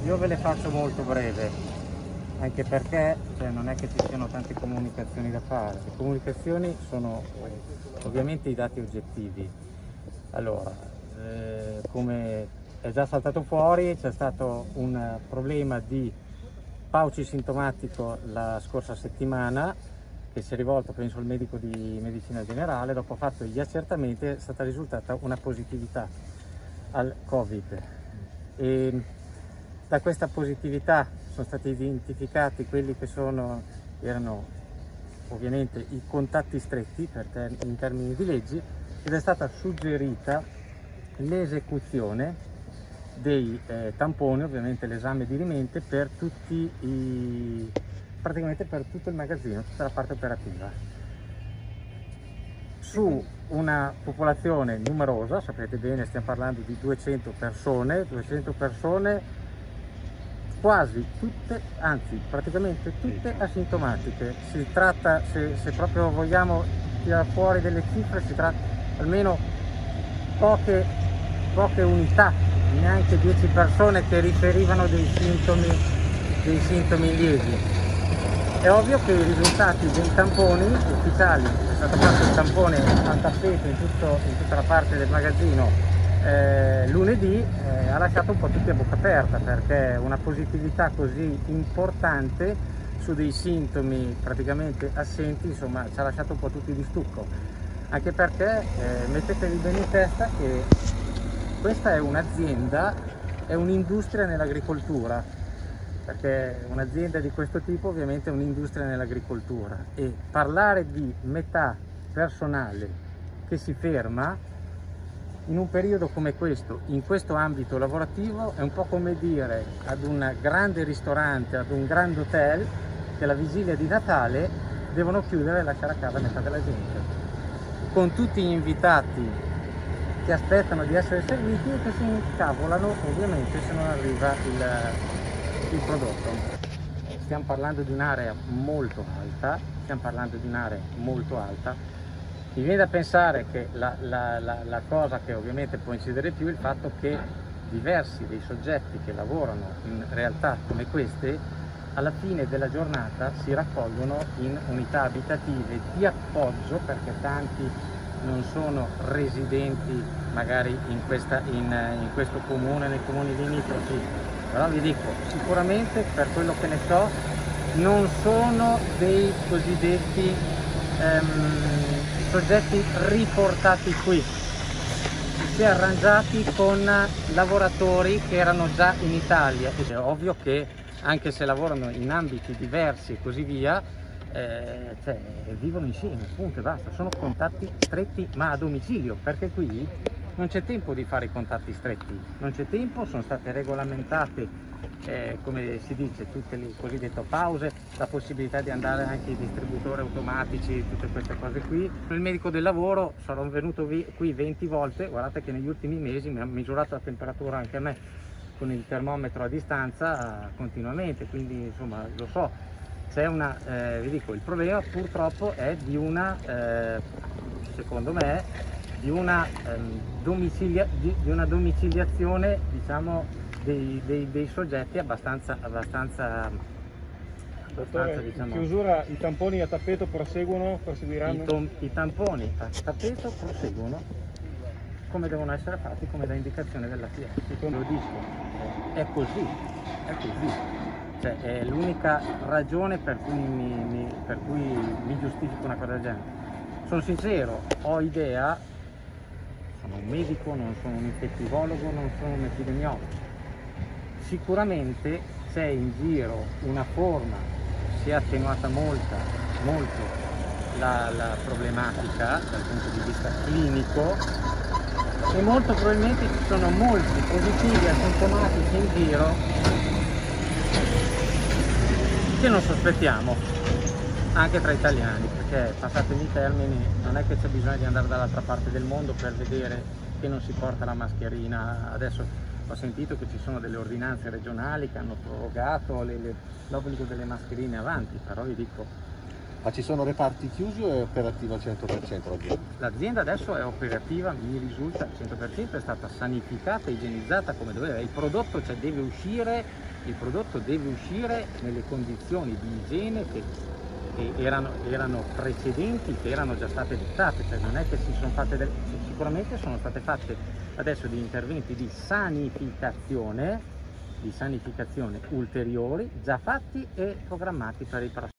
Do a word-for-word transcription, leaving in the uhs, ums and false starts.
io ve le faccio molto breve, anche perché cioè, non è che ci siano tante comunicazioni da fare. Le comunicazioni sono eh, ovviamente i dati oggettivi. Allora, eh, come è già saltato fuori, c'è stato un problema di pauci sintomatico la scorsa settimana, che si è rivolto, penso, al medico di medicina generale. Dopo ha fatto gli accertamenti, è stata risultata una positività al Covid. E da questa positività sono stati identificati quelli che sono, erano ovviamente i contatti stretti per ter in termini di leggi, ed è stata suggerita l'esecuzione dei eh, tamponi, ovviamente l'esame di rimente per tutti i praticamente per tutto il magazzino, tutta la parte operativa. Su una popolazione numerosa, sapete bene, stiamo parlando di duecento persone, duecento persone quasi tutte, anzi praticamente tutte asintomatiche. Si tratta, se, se proprio vogliamo tirare fuori delle cifre, si tratta almeno poche, poche unità, neanche dieci persone che riferivano dei sintomi, dei sintomi lievi. È ovvio che i risultati dei tamponi ufficiali, è stato fatto il tampone a tappeto in, tutto, in tutta la parte del magazzino eh, lunedì, eh, ha lasciato un po' tutti a bocca aperta, perché una positività così importante su dei sintomi praticamente assenti, insomma, ci ha lasciato un po' tutti di stucco. Anche perché eh, mettetevi bene in testa che questa è un'azienda, è un'industria nell'agricoltura, perché un'azienda di questo tipo ovviamente è un'industria nell'agricoltura, e parlare di metà personale che si ferma in un periodo come questo, in questo ambito lavorativo, è un po' come dire ad un grande ristorante, ad un grande hotel, che alla vigilia di Natale devono chiudere e lasciare a casa metà della gente, con tutti gli invitati che aspettano di essere serviti e che si incavolano ovviamente se non arriva il il prodotto. Stiamo parlando di un'area molto alta, stiamo parlando di un'area molto alta. Mi viene da pensare che la, la, la, la cosa che ovviamente può incidere più è il fatto che diversi dei soggetti che lavorano in realtà come queste, alla fine della giornata si raccolgono in unità abitative di appoggio, perché tanti non sono residenti magari in, questa, in, in questo comune, nei comuni limitrofi. Però vi dico, sicuramente per quello che ne so, non sono dei cosiddetti ehm, soggetti riportati qui. Si è arrangiati con lavoratori che erano già in Italia, ed è ovvio che anche se lavorano in ambiti diversi e così via, eh, cioè, vivono insieme, punto e basta. Sono contatti stretti ma a domicilio, perché qui non c'è tempo di fare i contatti stretti, non c'è tempo, sono state regolamentate, eh, come si dice, tutte le cosiddette pause, la possibilità di andare anche ai distributori automatici, tutte queste cose qui. Il medico del lavoro, sarò venuto qui venti volte, guardate che negli ultimi mesi mi ha misurato la temperatura anche a me con il termometro a distanza continuamente, quindi insomma lo so, c'è una, eh, vi dico, il problema purtroppo è di una, eh, secondo me, di una, ehm, domicilia, di, di una domiciliazione, diciamo, dei, dei, dei soggetti abbastanza, abbastanza, abbastanza diciamo, in chiusura. I tamponi a tappeto proseguono, proseguiranno? I, tom, I tamponi a tappeto proseguono come devono essere fatti, come da indicazione della P S. Lo dico, è così, è così. Cioè, è l'unica ragione per cui mi, mi, per cui mi giustifico una cosa del genere. Sono sincero, ho idea, sono un medico, non sono un infettivologo, non sono un epidemiologo. Sicuramente c'è in giro una forma, si è attenuata molta, molto la, la problematica dal punto di vista clinico, e molto probabilmente ci sono molti positivi asintomatici in giro che non sospettiamo, anche tra italiani, perché passatemi i termini, non è che c'è bisogno di andare dall'altra parte del mondo per vedere che non si porta la mascherina. Adesso ho sentito che ci sono delle ordinanze regionali che hanno prorogato l'obbligo delle mascherine avanti, però vi dico, Ma ci sono reparti chiusi o è operativa al cento per cento l'azienda? L'azienda adesso è operativa, mi risulta al cento per cento, è stata sanificata, igienizzata come doveva. Il prodotto, cioè, deve uscire, il prodotto deve uscire nelle condizioni di igiene che, che erano, erano precedenti, che erano già state dettate, cioè non è che si sono fatte delle, sicuramente sono state fatte adesso degli interventi di sanificazione, di sanificazione ulteriori, già fatti e programmati per i prossimi.